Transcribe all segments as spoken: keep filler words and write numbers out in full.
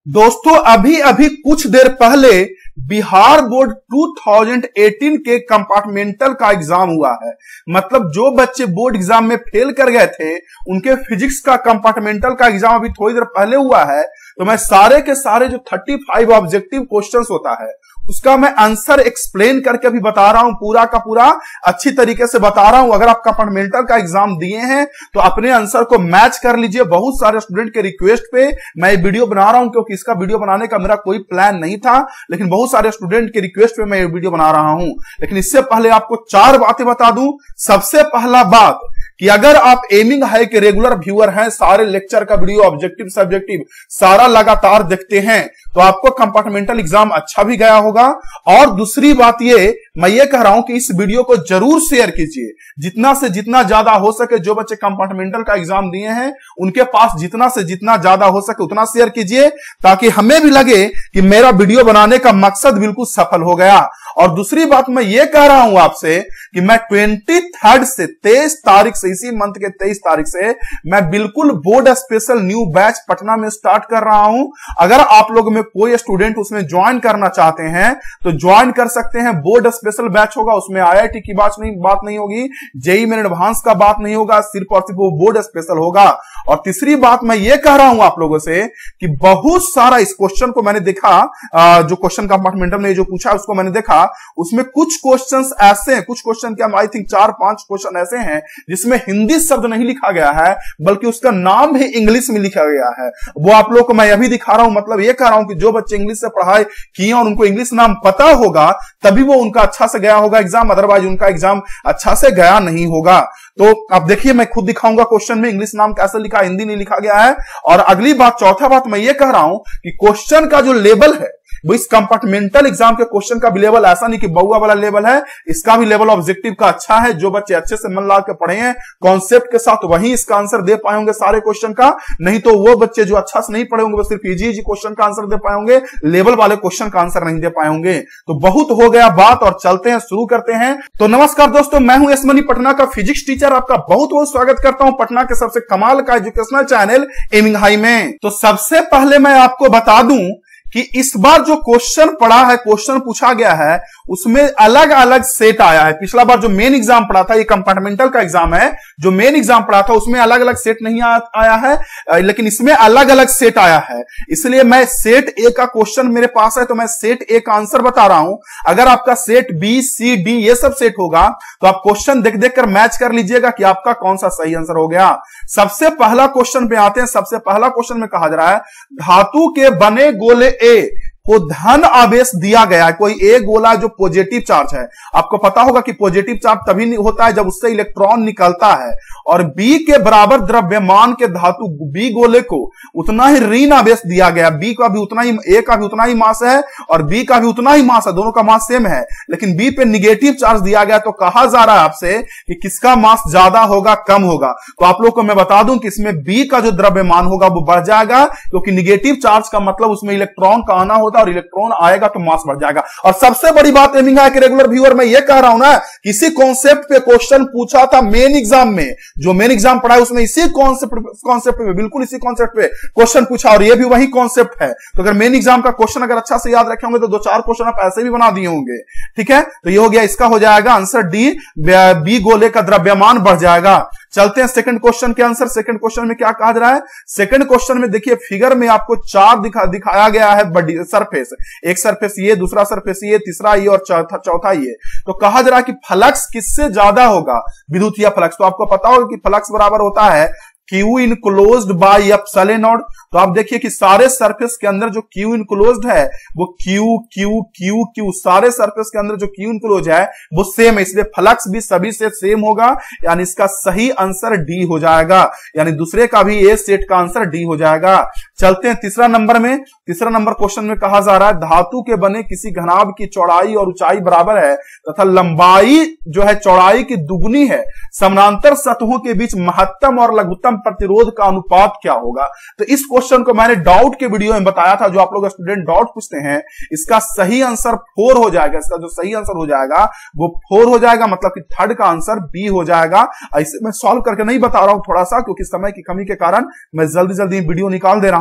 दोस्तों अभी अभी कुछ देर पहले बिहार बोर्ड दो हज़ार अठारह के कंपार्टमेंटल का एग्जाम हुआ है। मतलब जो बच्चे बोर्ड एग्जाम में फेल कर गए थे उनके फिजिक्स का कंपार्टमेंटल का एग्जाम अभी थोड़ी देर पहले हुआ है। तो मैं सारे के सारे जो पैंतीस ऑब्जेक्टिव क्वेश्चंस होता है उसका मैं आंसर एक्सप्लेन करके अभी बता रहा हूं, पूरा का पूरा अच्छी तरीके से बता रहा हूं। अगर आप कंपार्टमेंटल का एग्जाम दिए हैं तो अपने आंसर को मैच कर लीजिए। बहुत सारे स्टूडेंट के रिक्वेस्ट पे मैं ये वीडियो बना रहा हूं, क्योंकि इसका वीडियो बनाने का मेरा कोई प्लान नहीं था, लेकिन बहुत सारे स्टूडेंट के रिक्वेस्ट पे मैं ये वीडियो बना रहा हूं। लेकिन इससे पहले आपको चार बातें बता दूं। सबसे पहला बात कि अगर आप एमिंग हाई के रेगुलर व्यूअर हैं, सारे लेक्चर का वीडियो ऑब्जेक्टिव सब्जेक्टिव सारा लगातार देखते हैं, तो आपको कंपार्टमेंटल एग्जाम अच्छा भी गया होगा। और दूसरी बात ये मैं ये कह रहा हूं कि इस वीडियो को जरूर शेयर कीजिए, जितना से जितना ज्यादा हो सके। जो बच्चे कंपार्टमेंटल का एग्जाम दिए हैं उनके पास जितना से जितना ज्यादा हो सके उतना शेयर कीजिए, ताकि हमें भी लगे कि मेरा वीडियो बनाने का मकसद बिल्कुल सफल हो गया। और दूसरी बात मैं ये कह रहा हूं आपसे कि मैं तेईस से तेईस तारीख से, इसी मंथ के तेईस तारीख से मैं बिल्कुल board special new batch Patna में स्टार्ट कर रहा हूं। अगर आप लोग में कोई स्टूडेंट उसमें ज्वाइन करना चाहते हैं तो ज्वाइन कर सकते हैं। बोर्ड स्पेशल बैच होगा, उसमें आई आई टी की बात नहीं बात नहीं होगी, जेई मेन एडवांस का बात नहीं होगा, सिर्फ और सिर्फ वो बोर्ड स्पेशल होगा। और तीसरी बात मैं ये कह रहा हूं आप लोगों से कि बहुत सारा इस क्वेश्चन को मैंने देखा, जो क्वेश्चन कंपार्टमेंटल ने जो पूछा उसको मैंने देखा, उसमें कुछ क्वेश्चंस ऐसे हैं, कुछ क्वेश्चन क्या आई थिंक चार पांच क्वेश्चन ऐसे हैं जिसमें हिंदी शब्द नहीं लिखा गया है, बल्कि उसका नाम भी इंग्लिश में लिखा गया है। वो आप लोग को मैं अभी दिखा रहा हूं। मतलब ये कह रहा हूं कि जो बच्चे इंग्लिश से पढ़ाई किए और उनको इंग्लिश नाम पता होगा तभी वो उनका अच्छा से गया होगा एग्जाम, अदरवाइज उनका एग्जाम अच्छा से गया नहीं होगा। तो अब देखिए मैं खुद दिखाऊंगा क्वेश्चन में इंग्लिश नाम कैसे लिखा, हिंदी नहीं लिखा गया है। और अगली बात, चौथा बात मैं ये कह रहा हूं कि क्वेश्चन का जो लेवल है वो इस कंपार्टमेंटल एग्जाम के क्वेश्चन का भी लेवल ऐसा नहीं कि बउआ वाला लेवल है, इसका भी लेवल ऑब्जेक्टिव का अच्छा है। जो बच्चे अच्छे से मन लगा के पढ़े हैं कॉन्सेप्ट के साथ, वही इसका आंसर दे पाएंगे सारे क्वेश्चन का। नहीं तो वो बच्चे जो अच्छा से नहीं पढ़े होंगे वो सिर्फ इजी इजी क्वेश्चन का आंसर दे पाएंगे, लेवल वाले क्वेश्चन का आंसर नहीं दे पाएंगे। तो बहुत हो गया बात, और चलते हैं, शुरू करते हैं। तो नमस्कार दोस्तों, मैं हूं एस मनी पटना का फिजिक्स टीचर। आपका बहुत बहुत स्वागत करता हूं पटना के सबसे कमाल का एजुकेशनल चैनल एमिंग हाई में। तो सबसे पहले मैं आपको बता दूं कि इस बार जो क्वेश्चन पढ़ा है, क्वेश्चन पूछा गया है, उसमें अलग अलग सेट आया है। पिछला बार जो मेन एग्जाम पढ़ा था, ये कंपार्टमेंटल का एग्जाम है, जो मेन एग्जाम पढ़ा था उसमें अलग अलग सेट नहीं आ, आया है, लेकिन इसमें अलग अलग सेट आया है। इसलिए मैं सेट ए का क्वेश्चन मेरे पास है तो मैं सेट ए का आंसर बता रहा हूं। अगर आपका सेट बी सी डी ये सब सेट होगा तो आप क्वेश्चन देख देख कर मैच कर लीजिएगा कि आपका कौन सा सही आंसर हो गया। सबसे पहला क्वेश्चन पे आते हैं। सबसे पहला क्वेश्चन में कहा जा रहा है, धातु के बने गोले ए को धन आवेश दिया गया है। कोई ए गोला जो पॉजिटिव चार्ज है, आपको पता होगा कि पॉजिटिव चार्ज तभी होता है जब उससे इलेक्ट्रॉन निकलता है, और बी के बराबर द्रव्यमान के धातु बी गोले को उतना ही ऋण आवेश दिया गया। बी का भी उतना ही, ए का भी उतना ही मास है और बी का भी उतना ही मास है, दोनों का मास सेम है, लेकिन बी पे निगेटिव चार्ज दिया गया। तो कहा जा रहा है आपसे कि किसका मास ज्यादा होगा कम होगा। तो आप लोग को मैं बता दूं कि इसमें बी का जो द्रव्यमान होगा वो बढ़ जाएगा, क्योंकि निगेटिव चार्ज का मतलब उसमें इलेक्ट्रॉन का आना होता है, और इलेक्ट्रॉन आएगा तो मास बढ़ जाएगा। और सबसे बड़ी बात एमिंग हाई के रेगुलर व्यूअर मैं ये कह रहा हूं ना, इसी कॉन्सेप्ट पे क्वेश्चन पूछा था मेन एग्जाम में। जो मेन एग्जाम पढ़ा है उसमें इसी कॉन्सेप्ट कॉन्सेप्ट पे, बिल्कुल इसी कॉन्सेप्ट पे क्वेश्चन पूछा, और ये भी वही कॉन्सेप्ट है। तो अगर मेन एग्जाम का क्वेश्चन अगर अच्छा से याद रखे होंगे तो दो चार क्वेश्चन आप ऐसे भी बना दिए होंगे। ठीक है, तो ये हो गया, इसका हो जाएगा आंसर डी, बी गोले का द्रव्यमान बढ़ जाएगा। चलते हैं सेकंड क्वेश्चन के आंसर। सेकंड क्वेश्चन में क्या कहा जा रहा है? सेकंड क्वेश्चन में देखिए फिगर में आपको चार दिखा दिखाया गया है बड़ी सरफेस, एक सरफेस ये, दूसरा सरफेस ये, तीसरा ये और चौथा चौथा ये। तो कहा जा रहा है कि फ्लक्स किससे ज्यादा होगा, विद्युतीय फ्लक्स। तो आपको पता होगा कि फ्लक्स बराबर होता है Q enclosed by epsilon naught. तो आप देखिए कि सारे सरफेस के अंदर जो क्यू इनक्लोज्ड है वो क्यू क्यू क्यू क्यू, सारे सरफेस के अंदर जो क्यू इनक्लोज है वो सेम है, इसलिए फ्लक्स भी सभी से सेम होगा। यानी इसका सही आंसर डी हो जाएगा, यानी दूसरे का भी ए सेट का आंसर डी हो जाएगा। चलते हैं तीसरा नंबर में। तीसरा नंबर क्वेश्चन में कहा जा रहा है, धातु के बने किसी घनाभ की चौड़ाई और ऊंचाई बराबर है तथा लंबाई जो है चौड़ाई की दुगुनी है, समानांतर सतहों के बीच महत्तम और लघुत्तम प्रतिरोध का अनुपात क्या होगा। तो इस क्वेश्चन को मैंने डाउट के वीडियो में बताया था, जो आप लोग स्टूडेंट डाउट पूछते हैं, इसका सही आंसर फोर हो जाएगा। इसका जो सही आंसर हो जाएगा वो फोर हो जाएगा, मतलब कि थर्ड का आंसर बी हो जाएगा। ऐसे मैं सॉल्व करके नहीं बता रहा हूं थोड़ा सा, क्योंकि समय की कमी के कारण मैं जल्दी जल्दी वीडियो निकाल दे रहा हूं।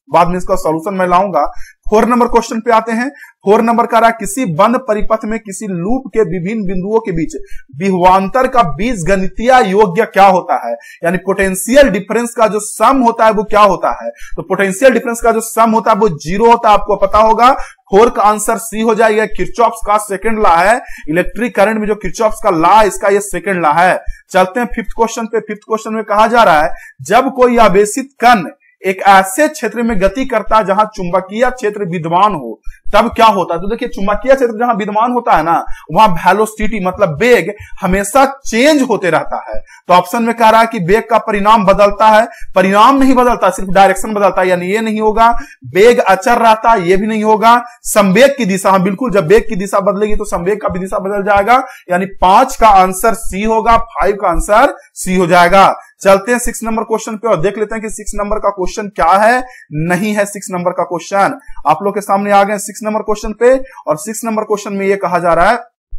बाद में इसका सॉल्यूशन मैं लाऊंगा। फोर नंबर क्वेश्चन पे आते हैं। फोर नंबर का रहा, किसी बंद परिपथ में किसी लूप के विभिन्न बिंदुओं के बीच विभवांतर का बीजगणितीय योग्य क्या होता है, यानी पोटेंशियल डिफरेंस का जो सम होता है वो क्या होता है। तो पोटेंशियल डिफरेंस का जो सम होता है वो जीरो होता है, आपको पता होगा। फोर का आंसर सी हो जाएगा। किरचॉफ्स का सेकंड लॉ है, इलेक्ट्रिक करंट में जो किरचॉफ्स का लॉ, इसका ये सेकंड लॉ है। चलते हैं फिफ्थ क्वेश्चन पे। फिफ्थ क्वेश्चन में कहा जा रहा है, जब कोई आवेशित कण एक ऐसे क्षेत्र में गति करता है जहां चुंबकीय क्षेत्र विद्यमान हो, तब क्या होता है। तो देखिए, चुंबकीय क्षेत्र जहां विद्यमान होता है ना, वहां वेलोसिटी मतलब वेग हमेशा चेंज होते रहता है। तो ऑप्शन में कह रहा है कि वेग का परिणाम बदलता है, परिणाम नहीं बदलता, सिर्फ डायरेक्शन बदलता है, यानी ये नहीं होगा। वेग अचर रहता है, ये भी नहीं होगा। संवेग की दिशा, हाँ बिल्कुल, जब वेग की दिशा बदलेगी तो संवेग का भी दिशा बदल जाएगा, यानी पांच का आंसर सी होगा, फाइव का आंसर सी हो जाएगा। चलते हैं सिक्स नंबर क्वेश्चन पे और देख लेते हैं कि सिक्स नंबर का क्वेश्चन क्या है। नहीं है सिक्स नंबर का क्वेश्चन, आप लोग के सामने आ गए सिक्स नंबर क्वेश्चन पे। और सिक्स नंबर क्वेश्चन में यह कहा जा रहा है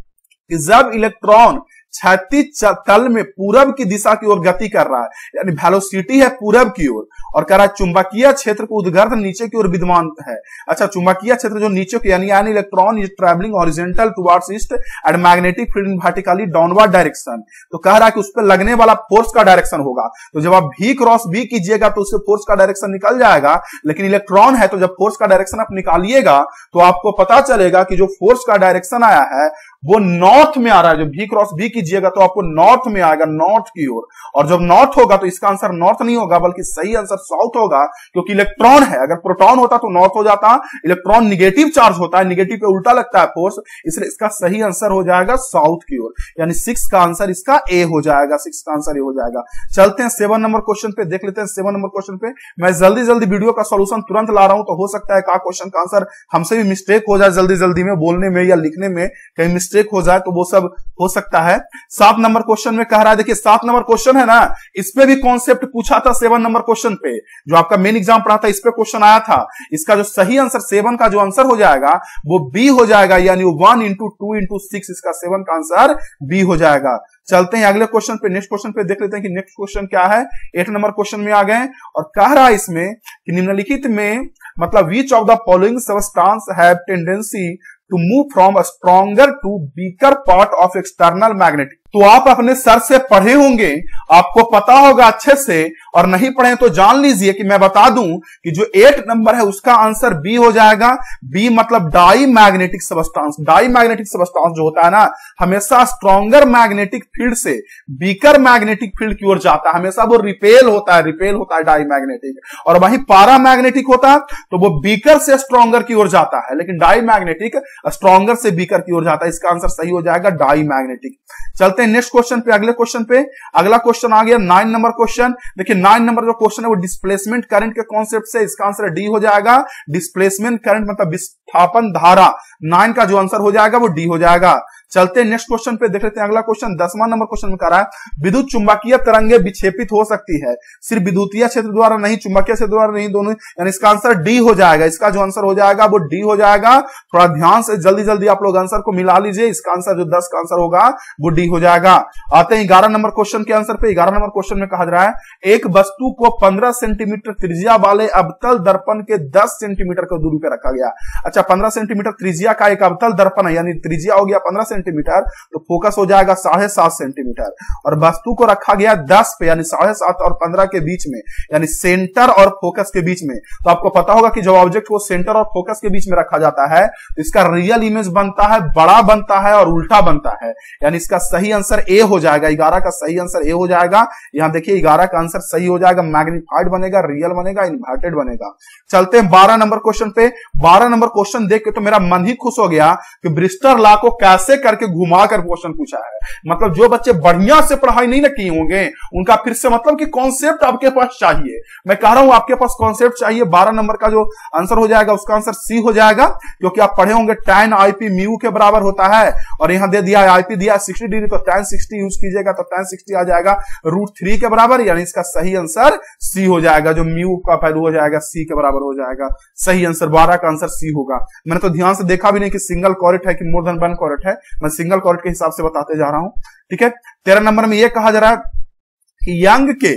कि जब इलेक्ट्रॉन क्षैतिज तल में पूरब की दिशा की ओर गति कर रहा है, यानी वेलोसिटी है पूरब की ओर, और कह रहा है चुंबकीय क्षेत्र को उद्गर्थ नीचे की ओर विद्यमान है। अच्छा, चुंबकीय क्षेत्र जो नीचे की, यानी an electron is travelling horizontal towards east and magnetic field in vertically downward direction. तो कह रहा है कि उस पर लगने वाला फोर्स का डायरेक्शन होगा। तो जब आप भी क्रॉस बी कीजिएगा तो उससे फोर्स का डायरेक्शन निकल जाएगा, लेकिन इलेक्ट्रॉन है तो जब फोर्स का डायरेक्शन आप निकालिएगा तो आपको पता चलेगा कि जो फोर्स का डायरेक्शन आया है वो नॉर्थ में आ रहा है। जब भी क्रॉस बी कीजिएगा तो आपको नॉर्थ में आएगा, नॉर्थ की ओर। और जब नॉर्थ होगा तो इसका आंसर नॉर्थ नहीं होगा, बल्कि सही आंसर साउथ होगा, क्योंकि इलेक्ट्रॉन है। अगर प्रोटॉन होता तो नॉर्थ हो जाता, इलेक्ट्रॉन निगेटिव चार्ज होता है, निगेटिव पे उल्टा लगता है फोर्स, इसलिए इसका सही आंसर हो जाएगा साउथ की ओर, यानी सिक्स का आंसर इसका ए हो जाएगा। सिक्स का आंसर ए हो जाएगा। चलते हैं सेवन नंबर क्वेश्चन पे, देख लेते हैं सेवन नंबर क्वेश्चन पे। मैं जल्दी जल्दी वीडियो का सोल्यूशन तुरंत ला रहा हूं, तो हो सकता है का क्वेश्चन का आंसर हमसे भी मिस्टेक हो जाए, जल्दी जल्दी में बोलने में या लिखने में कहीं मिस्टेक हो जाए, तो वो सब हो सकता है। सात नंबर क्वेश्चन में कह रहा है, देखिए सात नंबर क्वेश्चन है ना, इस पे भी कॉन्सेप्ट पूछा था सेवन नंबर क्वेश्चन पे, जो आपका मेन एग्जाम पढ़ा था, इस पे क्वेश्चन आया था। इसका जो सही आंसर सेवन का जो आंसर हो जाएगा वो बी हो जाएगा, यानी one into two into six, इसका सेवन का आंसर बी हो जाएगा। चलते हैं अगले क्वेश्चन पे, नेक्स्ट क्वेश्चन पे देख लेते हैं कि नेक्स्ट क्वेश्चन क्या है। एट नंबर क्वेश्चन में आ गए और कह रहा है इसमें कि निम्नलिखित में मतलब which of the following substance have tendency to move from stronger to weaker part of external magnetic. तो आप अपने सर से पढ़े होंगे, आपको पता होगा अच्छे से, और नहीं पढ़े तो जान लीजिए कि मैं बता दूं कि जो एट नंबर है उसका आंसर बी हो जाएगा। बी मतलब diamagnetic substance. Diamagnetic substance जो होता है ना, हमेशा स्ट्रॉन्गर मैग्नेटिक फील्ड से वीकर मैग्नेटिक फील्ड की ओर जाता है, हमेशा वो रिपेल होता है, रिपेल होता है डाई मैग्नेटिक। और वहीं पारा मैग्नेटिक होता है तो वो वीकर से स्ट्रॉन्गर की ओर जाता है, लेकिन डाई मैग्नेटिक स्ट्रॉन्गर से वीकर की ओर जाता है। इसका आंसर सही हो जाएगा डाई मैग्नेटिक। चलते हैं नेक्स्ट क्वेश्चन पे, अगले क्वेश्चन पे। अगला क्वेश्चन आ गया नाइन नंबर क्वेश्चन। देखिए नाइन नंबर जो क्वेश्चन है वो डिस्प्लेसमेंट करंट के कॉन्सेप्ट से, इसका आंसर डी हो जाएगा। डिस्प्लेसमेंट करंट मतलब विस्थापन धारा, नाइन का जो आंसर हो जाएगा वो डी हो जाएगा। चलते हैं नेक्स्ट क्वेश्चन पे, देख लेते हैं अगला क्वेश्चन। दसवां नंबर क्वेश्चन में कह रहा है विद्युत चुंबकीय तरंगे विक्षेपित हो सकती है, सिर्फ विद्युतीय क्षेत्र द्वारा नहीं, चुंबकीय क्षेत्र द्वारा नहीं, दोनों, यानी इसका आंसर डी हो जाएगा। इसका जो आंसर हो जाएगा वो डी हो जाएगा। थोड़ा ध्यान से जल्दी जल्दी आप लोग आंसर को मिला लीजिए, इसका आंसर जो दस का आंसर होगा वो डी हो जाएगा। आते हैं ग्यारह नंबर क्वेश्चन के आंसर पे। ग्यारह नंबर क्वेश्चन में कहा जा रहा है एक वस्तु को पंद्रह सेंटीमीटर त्रिज्या वाले अवतल दर्पण के दस सेंटीमीटर की दूरी पर रखा गया। अच्छा, पंद्रह सेंटीमीटर त्रिज्या का एक अवतल दर्पण है, यानी त्रिज्या हो गया पंद्रह सेंटीमीटर, तो फोकस हो जाएगा साढ़े सात सेंटीमीटर, और वस्तु को रखा गया दस पे, यानी साढ़े सात और पंद्रह के बीच में, यानी सेंटर और फोकस के बीच में। तो आपको पता होगा कि जब ऑब्जेक्ट को सेंटर और फोकस के बीच में रखा जाता है तो इसका रियल इमेज बनता है, बड़ा बनता है और उल्टा बनता है, यानी इसका सही आंसर ए हो जाएगा। ग्यारह का सही आंसर ए हो जाएगा। यहां देखिए ग्यारह का आंसर सही हो जाएगा, मैग्नीफाइड बनेगा, रियल बनेगा, इन्वर्टेड बनेगा। चलते हैं बारह नंबर क्वेश्चन पे। बारह नंबर क्वेश्चन देख के तो मेरा मन ही खुश हो गया कि ब्रिस्टर लॉ को कैसे करके घुमा कर क्वेश्चन पूछा है। मतलब जो बच्चे बढ़िया से पढ़ाई नहीं ना किए होंगे उनका फिर से मतलब कि कॉन्सेप्ट आपके पास चाहिए। मैं कह रहा हूं आपके पास कॉन्सेप्ट चाहिए। बारह नंबर का जो आंसर हो जाएगा उसका आंसर सी हो जाएगा, क्योंकि आप पढ़े होंगे tan आईपी म्यू के बराबर होता है, और यहां दे दिया आईपी दिया सिक्सटी डिग्री, तो tan सिक्सटी यूज कीजिएगा तो tan सिक्सटी आ जाएगा रूट थ्री के बराबर, यानी इसका सही आंसर सी हो जाएगा। जो म्यू का वैल्यू हो जाएगा सी के बराबर हो जाएगा। सही आंसर बारह का आंसर सी होगा। मैंने तो ध्यान से देखा भी नहीं कि सिंगल कॉरेक्ट है कि मोर देन वन कॉरेक्ट है, मैं सिंगल कॉरेक्ट के हिसाब से बताते जा रहा हूं। ठीक है, तेरह नंबर में यह कहा जा रहा है कि यंग के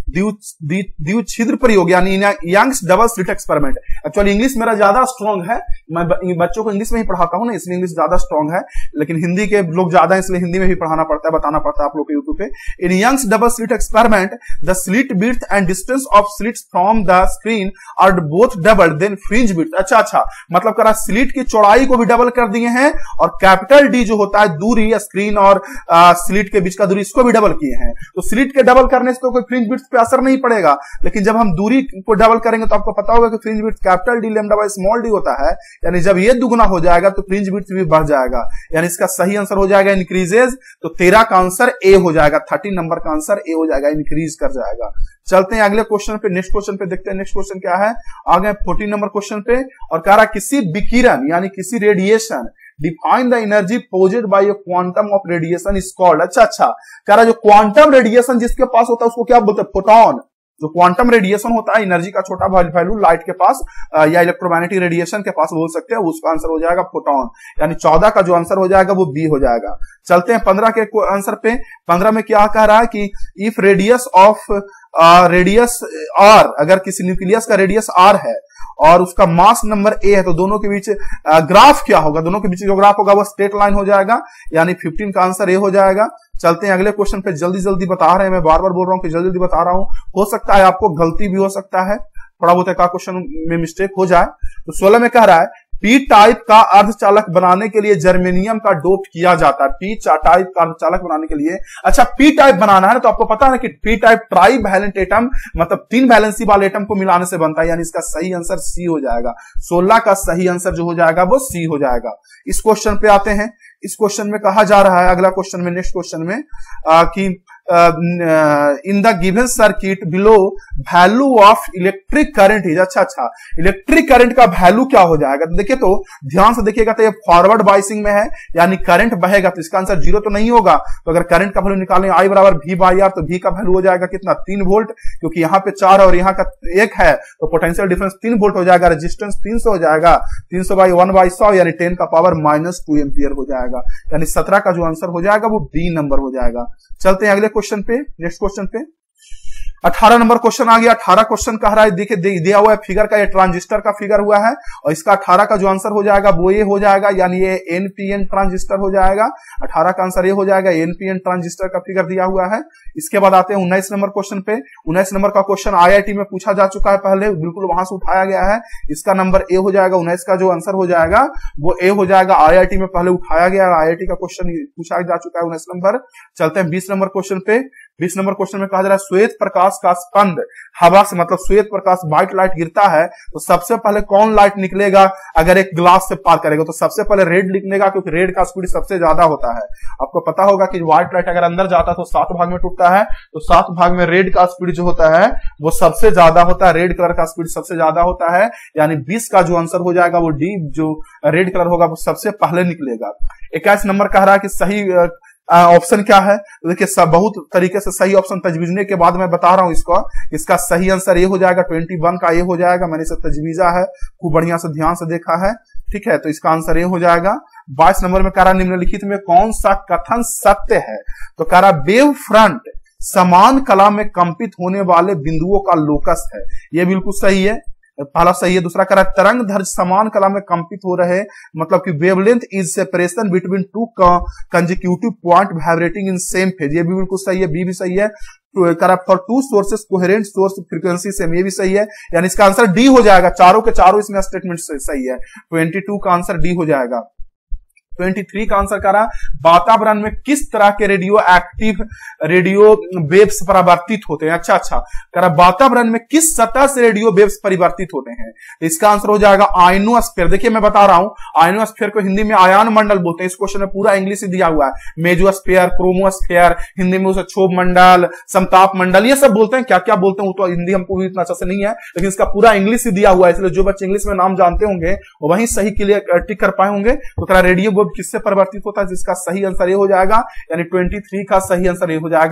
द्विछिद्र प्रयोग यानी Young's double slit experiment. Actually English मेरा ज्यादा स्ट्रांग है, मैं बच्चों को इंग्लिश में ही पढ़ाता हूं ना, इसलिए इंग्लिश ज्यादा स्ट्रांग है, लेकिन हिंदी के लोग ज्यादा है इसलिए हिंदी में भी पढ़ाना पड़ता है, बताना पड़ता है आप लोग को यूट्यूब पे। In Young's double slit experiment the slit width and distance of slits from the screen are both double then fringe width. अच्छा अच्छा, मतलब करा स्लिट की चौड़ाई को भी डबल कर दिए हैं और कैपिटल डी जो होता है दूरी स्क्रीन और स्लिट के बीच का दूरी, इसको भी डबल किए हैं। तो स्लिट के डबल करने से तो कोई फ्रिंज विड्थ पे असर नहीं पड़ेगा, लेकिन जब हम दूरी को डबल करेंगे तो आपको पता होगा कि fringe width capital D lambda by small D होता है, यानी जब ये दुगुना हो जाएगा तो फ्रिंज विड्थ भी बढ़ जाएगा, यानी इसका सही आंसर हो जाएगा इंक्रीजेज। तो तेरह का आंसर ए हो जाएगा, थर्टीन नंबर का आंसर ए हो जाएगा, इंक्रीज कर जाएगा। चलते हैं अगले क्वेश्चन पे, नेक्स्ट क्वेश्चन पे देखते हैं। नेक्स्ट क्वेश्चन क्या है, आ गए फोर्टीन नंबर क्वेश्चन पे, और कह रहा किसी विकिरण यानी किसी radiation define the energy possessed by a quantum of radiation is called. अच्छा अच्छा, कह रहा जो क्वांटम रेडिएशन जिसके पास होता है उसको क्या बोलते हैं, फोटोन। जो क्वांटम रेडिएशन होता है एनर्जी का छोटा वैल्यू लाइट के पास या इलेक्ट्रोमैग्नेटिक रेडिएशन के पास बोल सकते हैं, उसका आंसर हो जाएगा फोटोन, यानी चौदह का जो आंसर हो जाएगा वो बी हो जाएगा। चलते हैं पंद्रह के आंसर पे। पंद्रह में क्या कह रहा है कि if radius of radius R, अगर किसी न्यूक्लियस का रेडियस आर है और उसका मास नंबर ए है, तो दोनों के बीच ग्राफ क्या होगा, दोनों के बीच जो ग्राफ होगा वो स्ट्रेट लाइन हो जाएगा, यानी पंद्रह का आंसर ए हो जाएगा। चलते हैं अगले क्वेश्चन पे, जल्दी जल्दी बता रहे हैं, मैं बार बार बोल रहा हूं कि जल्दी जल्दी बता रहा हूं, हो सकता है आपको गलती भी हो सकता है, थोड़ा बहुत का क्वेश्चन में मिस्टेक हो जाए। तो सोलह में कह रहा है पी टाइप का अर्धचालक बनाने के लिए जर्मेनियम का डोप किया जाता है। पी टाइप का अर्धचालक बनाने के लिए, अच्छा पी टाइप बनाना है ना, तो आपको पता है ना कि P type trivalent atom मतलब तीन वैलेंसी वाले एटम को मिलाने से बनता है, यानी इसका सही आंसर सी हो जाएगा। सोलह का सही आंसर जो हो जाएगा वो सी हो जाएगा। इस क्वेश्चन पे आते हैं। इस क्वेश्चन में कहा जा रहा है, अगला क्वेश्चन में, नेक्स्ट क्वेश्चन में आ, कि in the given circuit below value of electric current is. अच्छा अच्छा, इलेक्ट्रिक करंट का वैल्यू क्या हो जाएगा, तो देखिए तो ध्यान से देखिएगा, तो ये फॉरवर्ड बाइसिंग में है, यानी करंट बहेगा, तो इसका आंसर जीरो तो नहीं होगा। तो अगर करंट का वैल्यू निकालें आई बराबर वी बाई आर, तो वी का वैल्यू हो जाएगा कितना, तीन वोल्ट, क्योंकि यहाँ पे चार और यहाँ का एक है, तो पोटेंशियल डिफरेंस तीन वोल्ट हो जाएगा, रेजिस्टेंस तीन सौ हो जाएगा, तीन सौ बाई वन बाई सौ यानी टेन का पावर माइनस टू एम्पियर हो जाएगा, यानी सत्रह का जो आंसर हो जाएगा वो बी नंबर हो जाएगा। चलते हैं अगले क्वेश्चन पे, नेक्स्ट क्वेश्चन पे। अठारह नंबर क्वेश्चन आ गया। अठारह क्वेश्चन कह रहा है, देखिए दिया हुआ है फिगर का, ये ट्रांजिस्टर का फिगर हुआ है, और इसका अठारह का जो आंसर हो जाएगा वो ये हो जाएगा, यानी ये एनपीएन ट्रांजिस्टर हो जाएगा। अठारह का आंसर ये हो जाएगा, एनपीएन ट्रांजिस्टर का फिगर दिया हुआ है। इसके बाद आते हैं उन्नीस नंबर क्वेश्चन पे। उन्नीस नंबर का क्वेश्चन आईआईटी में पूछा जा चुका है पहले, बिल्कुल वहां से उठाया गया है, इसका नंबर ए हो जाएगा। उन्नीस का जो आंसर हो जाएगा वो ए हो जाएगा, आईआईटी में पहले उठाया गया है, आईआईटी का क्वेश्चन पूछा जा चुका है उन्नीस नंबर। चलते हैं बीस नंबर क्वेश्चन पे। बीस नंबर क्वेश्चन में कहा जा रहा है श्वेत प्रकाश का स्पंद हवा से, मतलब श्वेत प्रकाश व्हाइट लाइट गिरता है तो सबसे पहले कौन लाइट निकलेगा, अगर एक ग्लास से पार करेगा तो सबसे पहले रेड निकलेगा, क्योंकि रेड का स्पीड सबसे ज्यादा होता है। आपको पता होगा कि व्हाइट लाइट अगर अंदर जाता है तो सात भाग में टूटता है, तो सात भाग में रेड का स्पीड जो होता है वो सबसे ज्यादा होता है, रेड कलर का स्पीड सबसे ज्यादा होता है, यानी बीस का जो आंसर हो जाएगा वो डी जो रेड कलर होगा वो सबसे पहले निकलेगा। इक्कीस नंबर कह रहा है कि सही ऑप्शन क्या है, तो देखिए सब बहुत तरीके से सही ऑप्शन तजवीजने के बाद मैं बता रहा हूं इसको, इसका सही आंसर ये हो जाएगा, इक्कीस का ये हो जाएगा, मैंने इसे तजवीजा है, खूब बढ़िया से ध्यान से देखा है, ठीक है, तो इसका आंसर ये हो जाएगा। बाईस नंबर में कह रहा निम्नलिखित में कौन सा कथन सत्य है, तो कह रहा वेव फ्रंट समान कला में कंपित होने वाले बिंदुओं का लोकस है, ये बिल्कुल सही है, पहला सही है। दूसरा कह रहा तरंग धर्ज समान कला में कंपित हो रहे, मतलब कि wavelength is separation between two consecutive point vibrating in same phase, ये भी बिल्कुल सही है, बी भी सही है। For two sources coherent source frequency same, ये भी सही है, यानी इसका आंसर डी हो जाएगा, चारों के चारों इसमें स्टेटमेंट सही है, बाईस का आंसर डी हो जाएगा। तेईस का आंसर करा वातावरण में किस तरह के रेडियो एक्टिव रेडियो वेव्स परिवर्तित होते हैं। अच्छा अच्छा, करा वातावरण में किस सतह से रेडियो वेव्स परिवर्तित होते हैं, इसका आंसर हो जाएगा आयनोस्फीयर। देखिए मैं बता रहा हूं, आयनोस्फीयर को हिंदी में आयन मंडल बोलते हैं, इस क्वेश्चन में पूरा इंग्लिश दिया हुआ है, मेजोस्फीयर, क्रोमोस्फीयर, हिंदी में उसे क्षोभ मंडल, समताप मंडल, ये सब बोलते हैं, क्या क्या बोलते हैं वो तो हिंदी हमको भी इतना अच्छा से नहीं है, लेकिन इसका पूरा इंग्लिश ही दिया हुआ है, इसलिए जो बच्चे इंग्लिश में नाम जानते होंगे वो वही सही क्लियर टिक कर पाए होंगे। तो करा रेडियो किससे परिवर्तित होता है, जिसका सही आंसर ये हो जाएगा, यानी तेईस का सही आंसर ये हो जाएगा।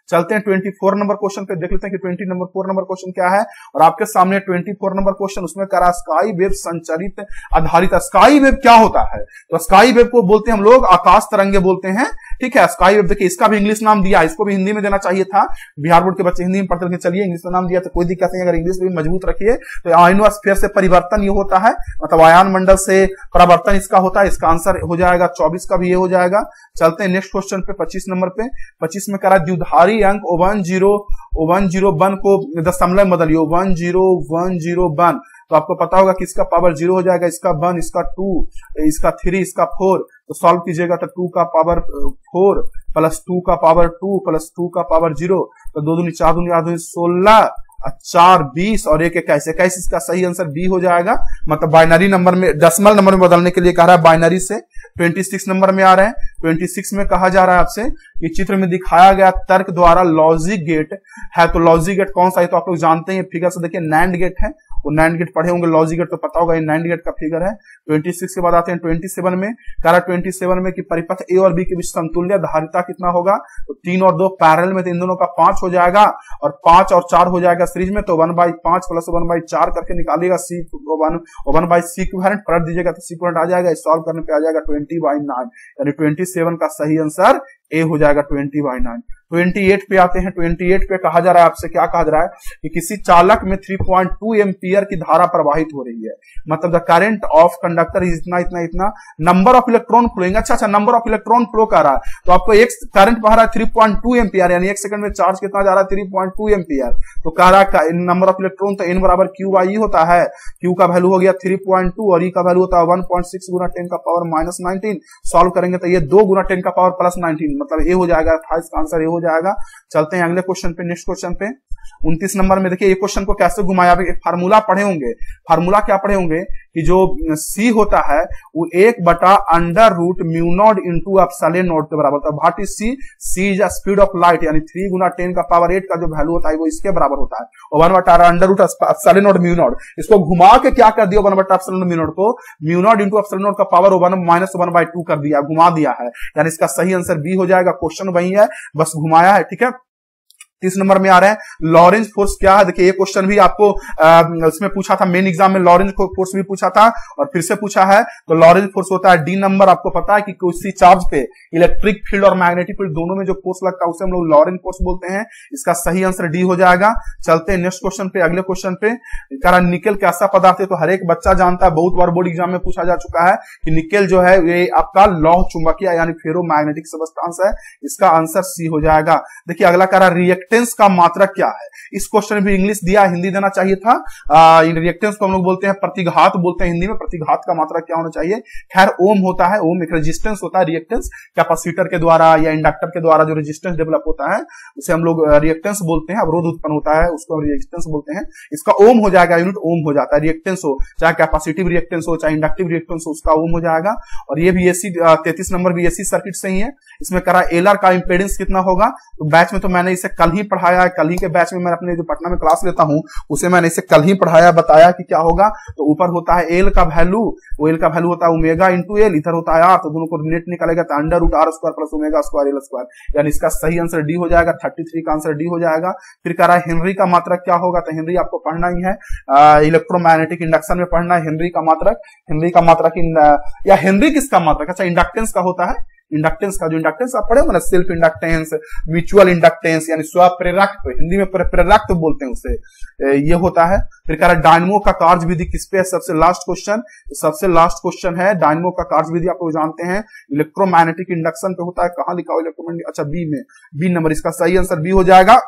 चलते हैं चौबीस नंबर क्वेश्चन पे, देख लेते हैं कि बीस नंबर फोर नंबर क्वेश्चन क्या है। और आपके सामने चौबीस नंबर क्वेश्चन, उसमें करा स्काई वेव संचारित आधारित। स्काई वेव क्या होता है? तो स्काई वेव को बोलते हैं हम लोग आकाश तरंगे बोलते हैं, ठीक है। स्काई वेव देखिए, इसका भी इंग्लिश नाम दिया, इसको भी हिंदी में देना चाहिए था। बिहार बोर्ड के बच्चे हिंदी में पढ़ते थे, चलिए इंग्लिश में नाम दिया तो कोई दिक्कत नहीं, अगर इंग्लिश भी मजबूत रखिए। तो आयनोस्फीयर से परिवर्तन ये होता है, मतलब आयन मंडल से परिवर्तन इसका होता है। इसका आंसर हो जाएगा चौबीस का भी ये हो जाएगा। चलते हैं नेक्स्ट क्वेश्चन पे, पच्चीस नंबर पे। पच्चीस में करा द्विधारी अंक one zero one zero one को दशमलव में बदलिए, one zero one zero one. तो आपको पता होगा कि इसका पावर जीरो हो जाएगा, इसका वन, इसका टू, इसका थ्री, इसका फोर। तो सॉल्व कीजिएगा तो टू का पावर फोर प्लस टू का पावर टू प्लस टू का पावर जीरो, तो दो दूनी चार दूनी आठ दूनी सोलह, चार बीस और एक इक्कीस। इक्कीस इसका सही आंसर बी हो जाएगा। मतलब बाइनरी नंबर में, डेसिमल नंबर में बदलने के लिए कह रहा है बाइनरी से। छब्बीस नंबर में आ रहे हैं। छब्बीस में कहा जा रहा है आपसे कि चित्र में दिखाया गया तर्क द्वारा लॉजिक गेट है, तो लॉजिक गेट कौन सा है? तो आप लोग जानते हैं, फिगर से देखिए नैंड गेट है, वो नैंड गेट पढ़े होंगे, लॉजिक गेट तो पता होगा, ये नैंड गेट का फिगर है। छब्बीस के बाद आते हैं सत्ताईस में, कह रहा है सत्ताईस में कि परिपथ ए और बी के बीच समतुल्य धारिता कितना होगा? तो तीन और दो पैरेलल में, तो इन दोनों का पांच हो जाएगा, और पांच और चार हो जाएगा सीरीज में, तो वन बाई पांच प्लस वन बाई चार करके निकालिएगा C one one by C equivalent पलट दीजिएगा तो सी इक्विवेलेंट आ जाएगा। सॉल्व करने पे आ जाएगा ट्वेंटी बाई नाइन, यानी ट्वेंटी सेवन का सही आंसर ए हो जाएगा ट्वेंटी बाई नाइन। अट्ठाईस पे आते हैं। अट्ठाईस पे कहा जा रहा है आपसे, क्या कहा जा रहा है कि किसी चालक में तीन पॉइंट दो एम्पियर की धारा प्रवाहित हो रही है, मतलब the current of conductor is इतना इतना इतना, नंबर ऑफ इलेक्ट्रॉन फ्लोइंग। अच्छा अच्छा, नंबर ऑफ इलेक्ट्रॉन फ्लो कर रहा है, तो आपको एक करंट बह रहा है तीन पॉइंट दो एम्पियर, यानी एक सेकंड में चार्ज कितना जा रहा है? तीन पॉइंट दो एम्पियर। तो कह रहा है नंबर ऑफ इलेक्ट्रॉन, तो एन बराबर क्यू बाई ई होता है। क्यू का वैल्यू हो गया तीन पॉइंट दो और ई का वैल्यू होता है वन पॉइंट सिक्स गुना टेन का पावर माइनस नाइनटीन। सॉल्व करेंगे तो ये दो गुना टेन का पावर प्लस नाइनटीन, मतलब ए हो जाएगा, अट्ठाईस का आंसर ए हो जाएगा। चलते हैं अगले क्वेश्चन पे, नेक्स्ट क्वेश्चन पे उनतीस नंबर में। देखिए ये क्वेश्चन को कैसे घुमाया, फार्मूला पढ़े होंगे। फार्मूला क्या पढ़े होंगे कि जो सी होता है वो एक बटा under root mu not into epsilon not के बराबर होता है। What is C? C is speed of light, यानी थ्री गुना टेन का पावर एट का जो वैल्यू होता है वो इसके बराबर होता है। और वन बटा under root epsilon not mu not, इसको घुमा के क्या कर दिया? वन बटा एप्सिलॉन म्यू नॉट को mu not into epsilon not का power one minus one by two कर दिया, घुमा दिया है, यानी इसका सही आंसर बी हो जाएगा। क्वेश्चन वही है, बस घुमाया है, ठीक है। तीस नंबर में आ रहे हैं लॉरेंज फोर्स क्या है। देखिए ये क्वेश्चन भी आपको उसमें पूछा था, मेन एग्जाम में लॉरेंज फोर्स भी पूछा था और फिर से पूछा है। तो लॉरेंज फोर्स होता है डी नंबर। आपको पता है कि किसी चार्ज पे इलेक्ट्रिक फील्ड और मैग्नेटिक फील्ड दोनों में जो फोर्स लगता है उसे हम लोग लॉरेंज फोर्स बोलते हैं। इसका सही आंसर डी हो जाएगा। चलते हैं नेक्स्ट क्वेश्चन पे, अगले क्वेश्चन पे। कारण निकेल कैसा पदार्थ है? तो हर एक बच्चा जानता है, बहुत बार बोर्ड एग्जाम में पूछा जा चुका है कि निकेल जो है ये आपका लौह चुंबकीय यानी फेरोमैग्नेटिक सब्सटेंस है। इसका आंसर सी हो जाएगा। देखिए अगला कह रहा रिएक्टेंस का मात्रक क्या है। इस क्वेश्चन में भी इंग्लिश दिया, हिंदी देना चाहिए था। रिएक्टेंस को हम लोग बोलते हैं प्रतिघात, बोलते हैं हिंदी में। प्रतिघात का मात्रक क्या होना चाहिए? खैर ओम होता है। ओम एक रेजिस्टेंस होता है। रिएक्टेंस कैपेसिटर के द्वारा या इंडक्टर के द्वारा जो रेजिस्टेंस डेवलप होता है उसे हम लोग रिएक्टेंस बोलते हैं। अवरोध उत्पन्न होता है उसको हम रेजिस्टेंस बोलते हैं। इसका ओम हो जाएगा, यूनिट ओम हो जाता है। रिएक्टेंस हो, चाहे कैपेसिटिव रिएक्टेंस हो चाहे इंडक्टिव रिएक्टेंस हो, उसका ओम हो जाएगा। और ये भी एसी तैतीस नंबर भी एसी सर्किट से ही है। इसमें करा एलआर का इंपेडेंस कितना होगा। तो बैच में तो मैंने इसे कल ही पढ़ाया है, कल ही के बैच में मैं अपने जो पटना में क्लास लेता हूं उसे मैंने इसे कल ही पढ़ाया, बताया कि क्या होगा। तो ऊपर होता है एल का वैल्यू, वो एल का वैल्यू होता है ओमेगा इंटू एल, इधर होता है आर, तो दोनों को नेट निकालेगा तो under root R square plus omega square L square, यानी इसका सही आंसर डी हो जाएगा। तैंतीस का आंसर डी हो जाएगा। फिर कह रहा है हेनरी का मात्रक क्या होगा। तो हेनरी आपको पढ़ना ही है, इलेक्ट्रोमैग्नेटिक इंडक्शन में पढ़ना है हेनरी का मात्रक। हेनरी का मात्रक या हेनरी किसका मात्रक? अच्छा इंडक्टेंस का होता है। इंडक्टेंस का जो इंडक्टेंस आप पढ़े हो ना, सेल्फ इंडक्टेंस, म्यूचुअल इंडक्टेंस यानी स्वप्रेरक, हिंदी में प्रेरक तो बोलते हैं उसे, ये होता है। फिर कह रहा है डायनमो का कार्य विधि किस पे है। सबसे लास्ट क्वेश्चन, सबसे लास्ट क्वेश्चन है डायनमो का कार्य विधि। आप लोग जानते हैं इलेक्ट्रोमैग्नेटिक इंडक्शन पे होता है। कहां लिखा हो इलेक्ट्रोमैग्नेटिक? अच्छा बी में, बी नंबर। इसका सही आंसर बी हो जाएगा।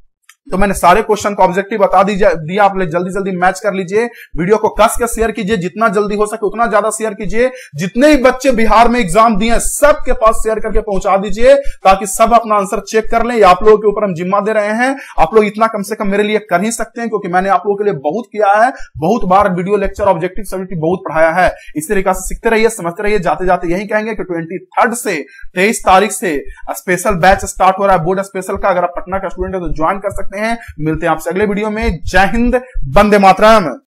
तो मैंने सारे क्वेश्चन का ऑब्जेक्टिव बता दिया, आप लोग जल्दी जल्दी मैच कर लीजिए। वीडियो को कस के शेयर कीजिए, जितना जल्दी हो सके उतना ज्यादा शेयर कीजिए। जितने भी बच्चे बिहार में एग्जाम दिए सबके पास शेयर करके पहुंचा दीजिए ताकि सब अपना आंसर चेक कर लें। आप लोगों के ऊपर हम जिम्मा दे रहे हैं, आप लोग इतना कम से कम मेरे लिए कर ही सकते हैं क्योंकि मैंने आप लोगों के लिए बहुत किया है, बहुत बार वीडियो लेक्चर ऑब्जेक्टिव सब्जेक्टिव बहुत पढ़ाया है। इस तरीके से सीखते रहिए, समझते रहिए। जाते जाते यही कहेंगे कि ट्वेंटी थर्ड से तेईस तारीख से स्पेशल बैच स्टार्ट हो रहा है बोर्ड स्पेशल का। अगर आप पटना का स्टूडेंट है तो ज्वाइन कर सकते हैं। मिलते हैं आपसे अगले वीडियो में। जय हिंद, वंदे मातरम।